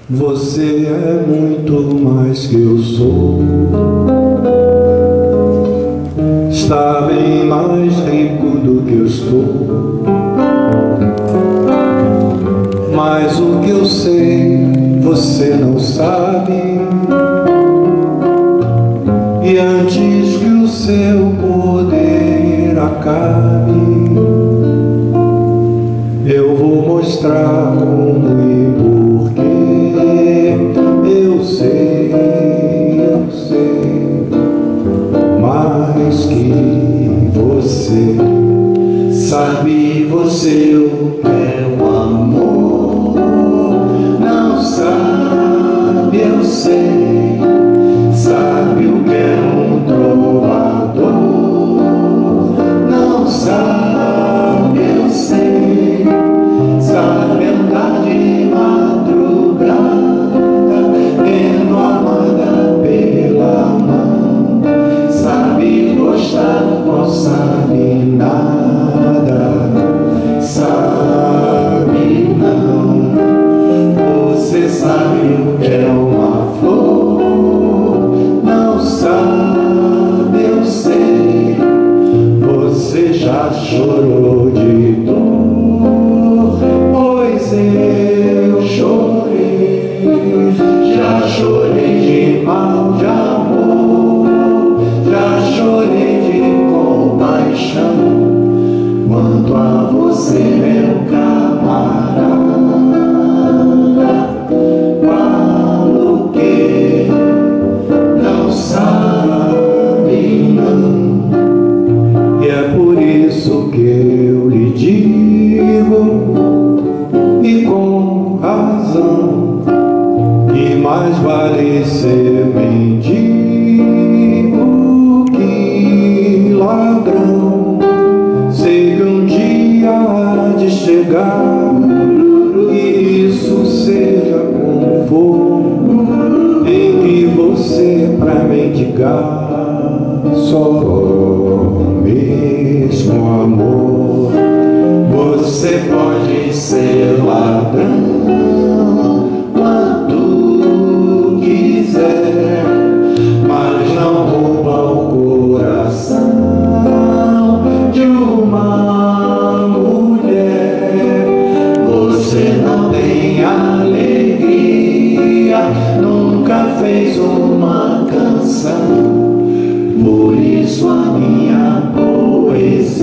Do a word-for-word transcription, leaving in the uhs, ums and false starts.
Você é muito mais que eu sou. Está bem mais rico do que eu estou. Mas o que eu sei, você não sabe. E antes que o seu poder acabe, eu vou mostrar como e porquê. Eu sei, eu sei mais que você. Sabe você o que é o amor? Não sabe, eu sei. Sabe o que é um trovador? Não sabe, eu sei. Sabe andar de madrugada, tendo amada pela mão. Sabe gostar, não sabe nada. Sabe não. Você sabe o que é uma flor? Não sabe, eu sei. Você já chorou de dor, pois eu chorei. Já chorei de mal, de amor. Já chorei de compaixão. Quanto a você, meu camarada, falo que não sabe não. E é por isso que eu lhe digo, e com razão, que mais vale ser mendigo que ladrão. Sei que um dia há de chegar, e isso seja como for, em que você pra mendigar só mesmo amor. Você pode ser ladrão quanto quiser, mas não rouba o coração de uma mulher. Você não tem alegria, nunca fez uma canção. Por isso a minha poesia